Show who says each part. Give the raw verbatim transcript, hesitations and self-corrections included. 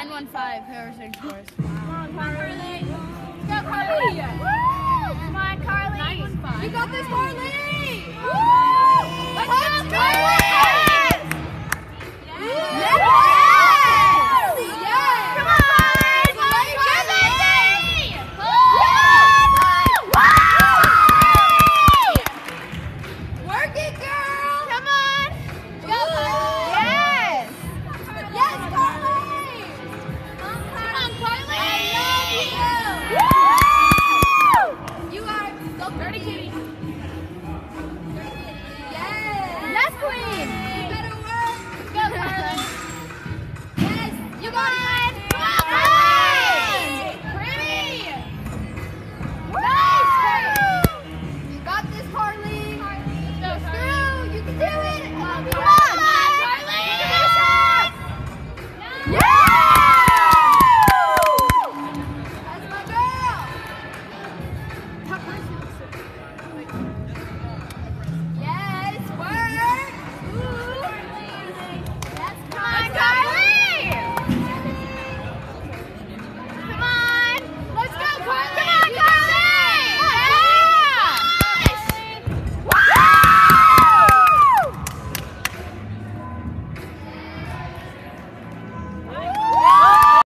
Speaker 1: nine one five, whoever sings scores.
Speaker 2: Come on, Carly.
Speaker 1: Go, Carly! Woo! Come on, Carly! nine one five. You got this, Carly! Woo! Let's go, Carly!